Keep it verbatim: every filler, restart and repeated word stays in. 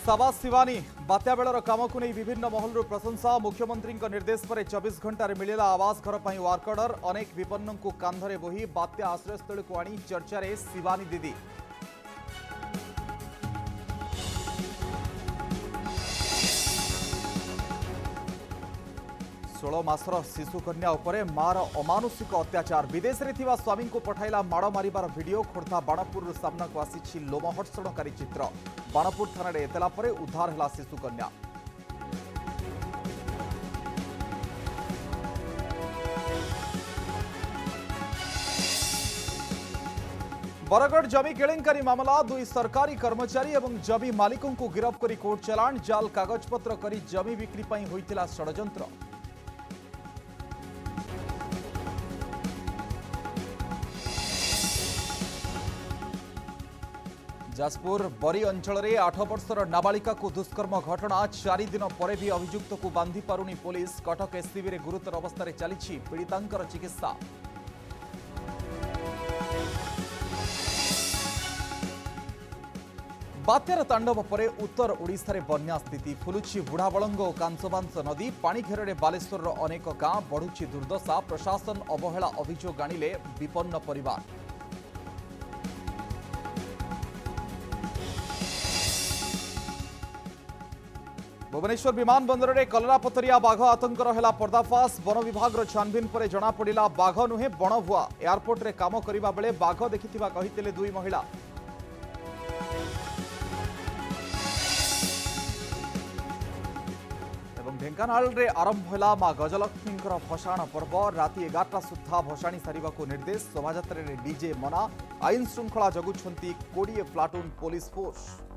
साबास Shivani बात्या baler काम को नहीं विभिन्न महलू प्रशंसा मुख्यमंत्री निर्देश पर चौबीस घंटे मिलला आवास घर पर वर्क ऑर्डर अनेक विपन्न को कांधरे बोही बात्या आश्रयस्थल को आनी चर्चा शिवानी दीदी षोल मासर शिशु कन्या उपरे मार अमानुषिक अत्याचार विदेश रे थिबा स्वामी को पठाइला माड़ मारिबार वीडियो खोर्धा बाणपुर सामना को आसी लोमहर्षणकारी चित्र बाणपुर थाना रे एतला परे उद्धार हला शिशु कन्या। बरगढ़ जमी केलेंकारी मामला दुई सरकारी कर्मचारी और जमी मालिकों को गिरफ्त करी कोर्ट चलाण जाल कागजपत्र करी जमी बिक्री पई होइतिला षडयंत्र। जाजपुर बरी अंचल में आठ वर्षर नाबालिका को दुष्कर्म घटना चारि दिन पर भी अभियुक्त को बांधि पारुनी पुलिस कटक एससीबी गुरुतर अवस्था चली पीड़ितांकर चिकित्सा। बात्यार तांडव परे उत्तर ओडिशा रे बन्या स्थिति फुलुची बुढ़ाबलंग और कांसबांस नदी पानी घेर में बालेश्वर अनेक गां बढ़ुची दुर्दशा प्रशासन अवहेला अभियोग आनिले विपन्न परिवार। भुवनेश्वर विमान बंदर में कलरापतरिया बाघ आतंकर है पर्दाफाश वन विभाग छानबीन पर जना पड़ा बाघ नुहे बणभुआ एयरपोर्ट रे काम करिबा बेले बाघ देखिथिबा कहिथिले दुई महिला। एवं ढेंकानाल रे आरंभ होला मां गजलक्ष्मी भसाण पर्व राति एगारटा सुधा भसाणी सारिबा को निर्देश शोभायात्रा रे डीजे मना आईन श्रृंखला जगुछंती कोड़े प्लाटून पुलिस फोर्स।